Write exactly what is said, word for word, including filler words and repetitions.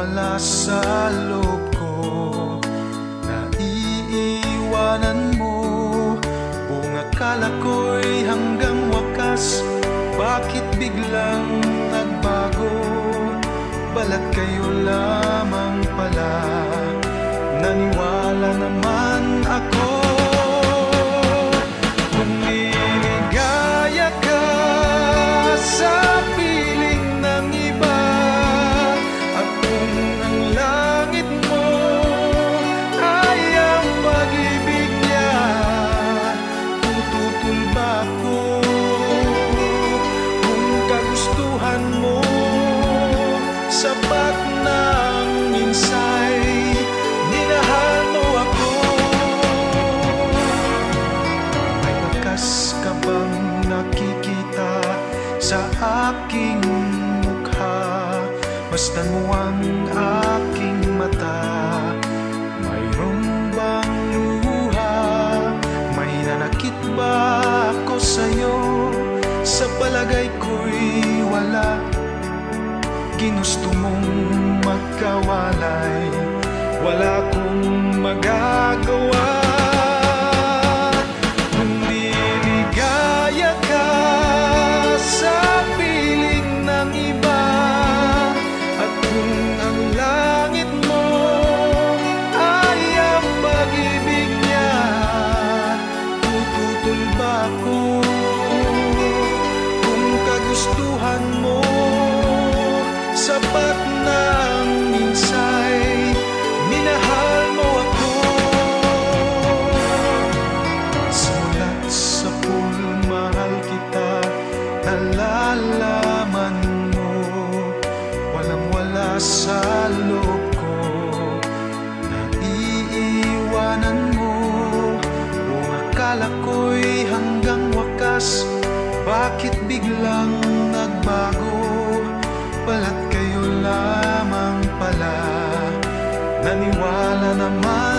wala sa loob ko. Naiiwanan mo, kung akala ko'y hanggang wakas, bakit biglang nagbago? Balat kayo lamang pala, naniwala naman ako. Kung niligaya ka sa piling ng iba, at kung ang langit mo ay ang pag-ibig niya, tututol ba ako? Kung kagustuhan mo sapat ng minsay, minahal mo ako. May bakas ka bang nakikita sa aking mukha? Masdan mo ang aking mata. Mayroon bang luha? May nanakit ba ako sa'yo? Sa palagay ko'y wala. Ginusto mong magkawalay, wala akong magagawa. Kung niligaya ka sa piling ng iba, at kung ang langit mo ay ang pag-ibig niya, tututol ba ako? Kung kagustuhan mo sapat ng minsay, minahal mo ako. Simulat sa pool, mahal kita, nalalaman mo, walang wala sa loob ko. Naiiwanan mo, kung akala ko'y hanggang wakas, bakit biglang nagbago? Balat kayo lamang pala, naniwala naman